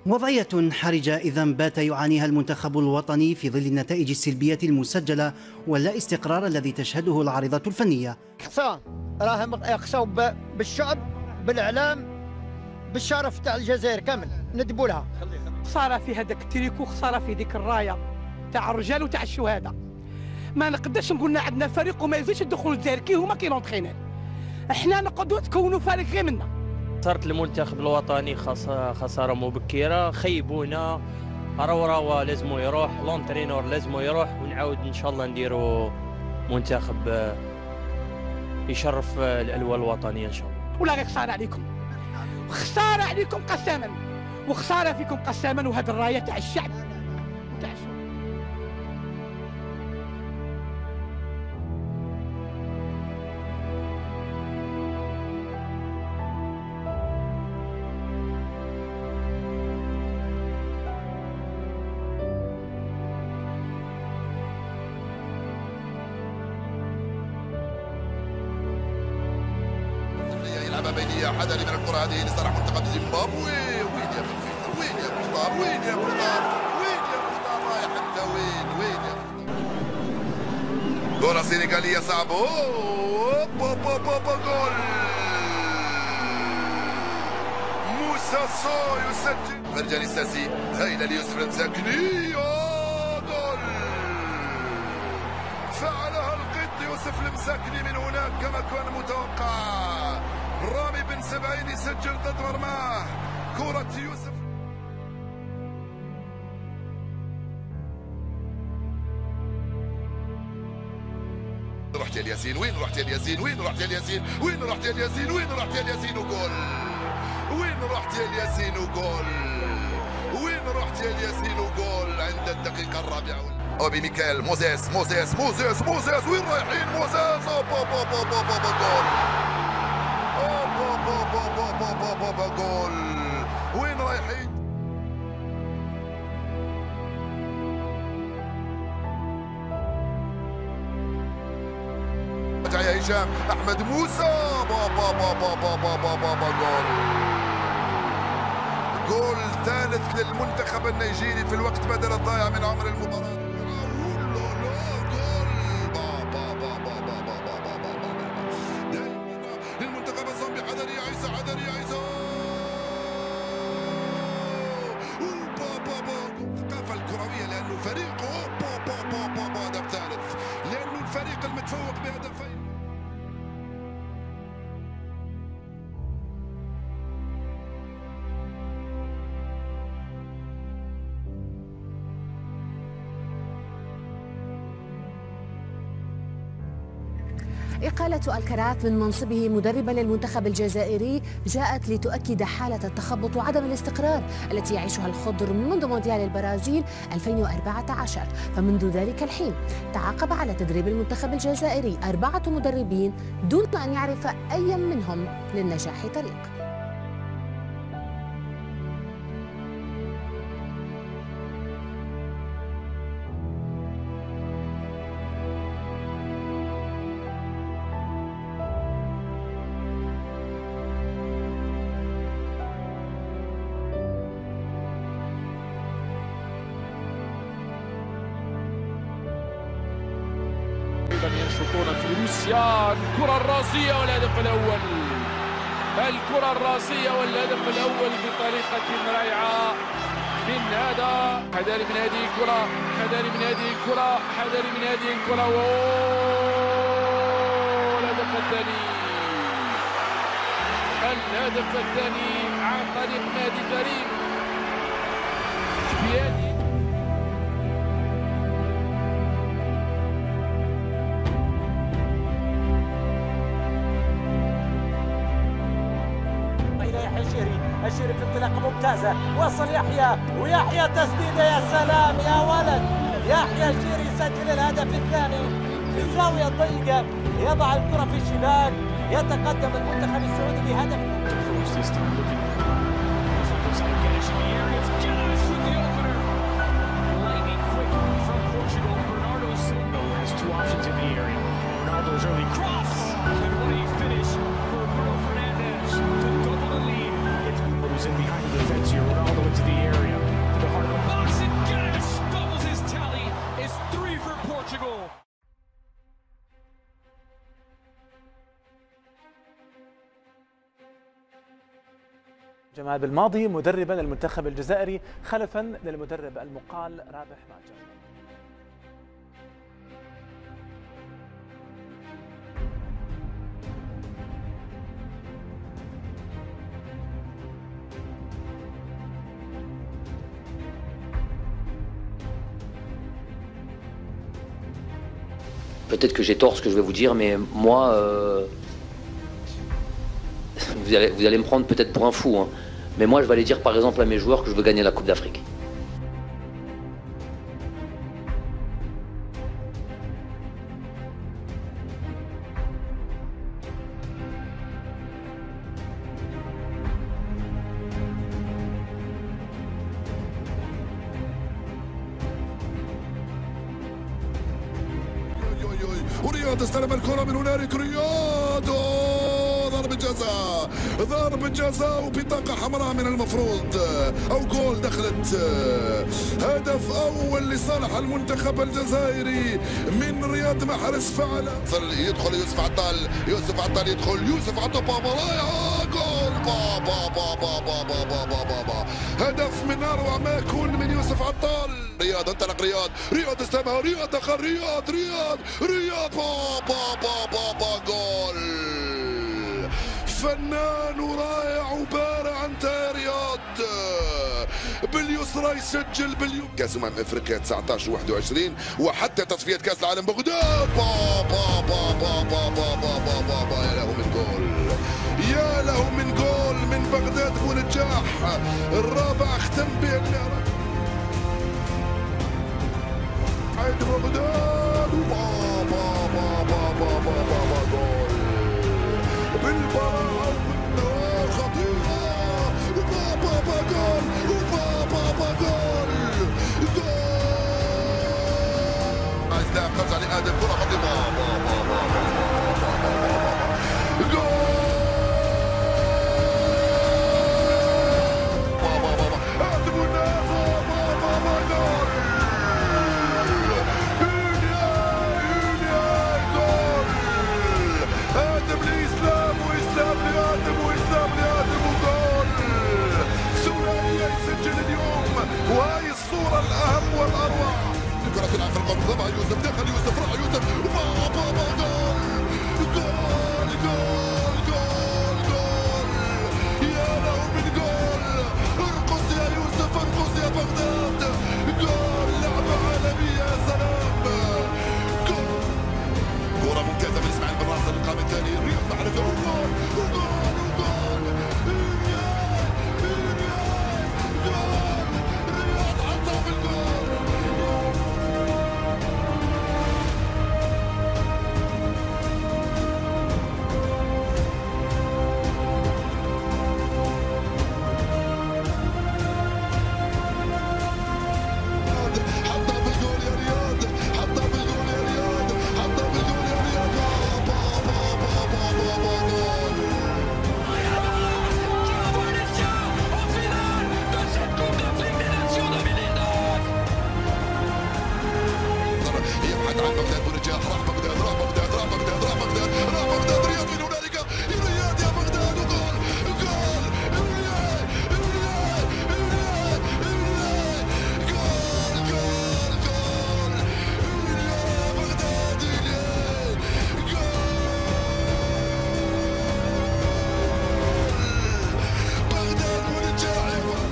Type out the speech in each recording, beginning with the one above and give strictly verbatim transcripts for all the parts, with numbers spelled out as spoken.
وضعية حرجة إذا بات يعانيها المنتخب الوطني في ظل النتائج السلبية المسجلة واللا استقرار الذي تشهده العارضة الفنية. حصان راهم يقصوا بالشعب، بالإعلام، بالشرف تاع الجزائر كامل ندبوا لها. خسارة في هذاك التريكو، خسارة في ديك الراية تاع الرجال وتاع الشهداء. ما نقدرش نقولنا عندنا فريق وما يزيدش يدخلوا الجزائر كي هما كيلونطخينا. احنا نقدروا تكونوا فريق غير منا. خسارة المنتخب الوطني خسارة مبكرة، خيبونا، روراوا لازمو يروح، لونترينور لازمو يروح، ونعاود ان شاء الله نديروا منتخب يشرف الألوى الوطنية ان شاء الله. ولا غير خسارة عليكم، خسارة عليكم قساما، وخسارة فيكم قساما، وهذه الراية تاع الشعب تاع الشعب. يلعبها بينية، حذري من الكرة هذه لصالح منتخب زيمبابوي. وين يا بن وين يا مختار، وين يا مختار، وين يا مختار، رايح انت وين وين يا مختار. كرة سينيغالية صعبة، جول موسى صو يسجل. فرجاني الساسي هايلة ليوسف المساكني، جول فعلها القط يوسف المساكني من هناك كما كان متوقع. رامي بن سبعين يسجل ضد مرماه. كرة يوسف رحت يا الياسين، وين رحت يا الياسين، وين رحت يا الياسين، وين رحت يا الياسين، وين رحت يا الياسين وجول. وين رحت يا الياسين وجول. وين رحت يا الياسين وجول عند الدقيقة الرابعة. اوبي ميكال موزيس موزيس موزيس موزيس وين رايحين موزيس. اوبا اوبا اوبا اوبا جول. اوبا اوبا اوبا اوبا اوبا جول. وين رايحين. يا هشام احمد موسى، بابا بابا بابا بابا جول. جول ثالث للمنتخب النيجيري في الوقت بدل الضائع من عمر المباراة. للمنتخب الزامبي، حذري يا عيسى، حذري يا عيسى. الثقافة الكروية لأنه فريق هدف ثالث، لأنه الفريق المتفوق بهدفين. إقالة الكراث من منصبه مدربا للمنتخب الجزائري جاءت لتؤكد حالة التخبط وعدم الاستقرار التي يعيشها الخضر منذ مونديال البرازيل ألفين وأربعة عشر. فمنذ ذلك الحين تعاقب على تدريب المنتخب الجزائري أربعة مدربين دون أن يعرف أي منهم للنجاح طريق. ينشطون في روسيا. الكرة الراسية والهدف الأول، الكرة الراسية والهدف الأول بطريقة رائعة من هذا. حذاري من هذه الكرة، حذاري من هذه الكرة، حذاري من هذه الكرة. والهدف الثاني، الهدف الثاني عن طريق نادي كريم بيدي. الشيري في انطلاقه ممتازه، وصل يحيى، ويحيى تسديده، يا سلام يا ولد. يحيى الشيري يسجل الهدف الثاني في الزاويه الضيقه، يضع الكره في الشباك، يتقدم المنتخب السعودي بهدف. in behind the defense here. Ronaldo into the area. جمال بالماضي مدربا للمنتخب الجزائري خلفا للمدرب المقال رابح ماجر. Peut-être que j'ai tort ce que je vais vous dire, mais moi, euh, vous, allez, vous allez me prendre peut-être pour un fou, hein, mais moi je vais aller dire par exemple à mes joueurs que je veux gagner la Coupe d'Afrique. ورياض استلم الكرة من هنالك، رياض ضربة جزاء، ضربة جزاء وبطاقة حمراء من المفروض، أو جول دخلت. هدف أول لصالح المنتخب الجزائري من رياض محرز فعل. يدخل يوسف عطال، يوسف عطال يدخل، يوسف عطال بابا جول، بابا بابا بابا بابا بابا هدف من أروع ما يكون من يوسف عطال. رياض انطلق، رياض رياض استلمها، رياض دخل، رياض رياض رياض بابا بابا بابا جول. فنان ورائع وبارع انت رياض، باليسرى يسجل باليوم. كاس امم افريقيا تسعطاش وواحد وعشرين وحتى تصفية كاس العالم بغداد، بابا بابا بابا بابا بابا يا له من جول، يا له من جول من بغداد بونجاح. الرابع ختم به عيد بغداد، وبابا بابا بابا بابا جول بالبراعة والنواة خطيرة، وبابا بابا جول، وبابا بابا جول جول. عايز لاعب ترجع لآدم، كرة خطيرة، بابا بابا جول. بابا بابا آدم والناس، بابا بابا جول. آدم لإسلام، وإسلام لآدم، وإسلام لآدم، وجول. ثنائية يسجل اليوم، وهي الصورة الأهم والأروع. الكرة تلعب في القرب، ضربها يوسف، دخل يوسف، راح يوسف، بابا بابا جول جول جول جول جول. يا له من جول، ارقص يا يوسف، ارقص يا بغداد. جول، لعبة عالمية، يا سلام. جول، كرة ممتازة من اسماعيل بن ناصر، القائم الثاني، رياض محرز، وجول وجول وجول. رياض رياض جول، رياض حطها في الجول. حطها في الجول يا رياض، حطها في الجول يا رياض، حطها في الجول يا رياض. بابا بابا بابا جول. يبحث عن بغداد بونجاح، راح بغداد، راح بغداد، راح بغداد، راح بغداد، راح بغداد. رياض من هنالك، يا رياض يا بغداد، وجول جول. الرياض الرياض الرياض الرياض جول جول جول. الرياض بغداد، الرياض جول. بغداد بونجاح.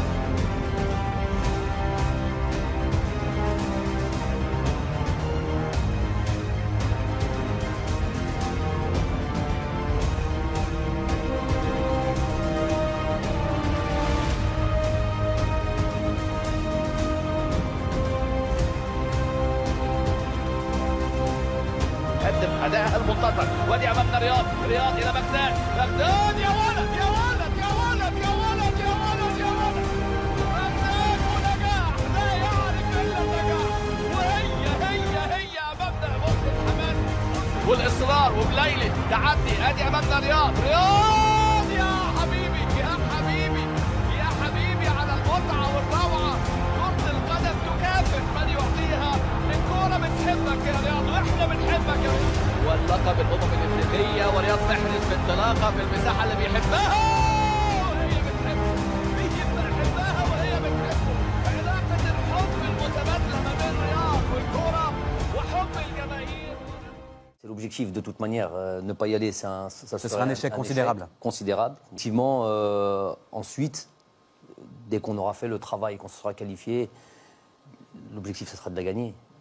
قدم ادائها المنتظر، وادي امامنا رياض، رياض الى بغداد، بغداد يا ولد يا ولد يا ولد يا ولد يا ولد يا ولد. بغداد ونجاح لا يعرف الا النجاح، وهي هي هي امامنا مصر الحماس والاصرار وبليلي تعدي. ادي امامنا رياض، رياض يا حبيبي يا حبيبي يا حبيبي على المتعه والروعه. كرة القدم تكافئ من يعطيها. الكورة بتحبك يا رياض، واحنا بنحبك يا رياض. واللقب الامم الافريقيه، ورياض محرز في انطلاقه في المساحه اللي بيحبها، وهي بتحبك. C'est l'objectif de toute manière. Euh, ne pas y aller, c'est un, ça Ce sera un échec un considérable. Échec considérable. Effectivement, euh, ensuite, dès qu'on aura fait le travail, qu'on se sera qualifié, l'objectif, ce sera de la gagner.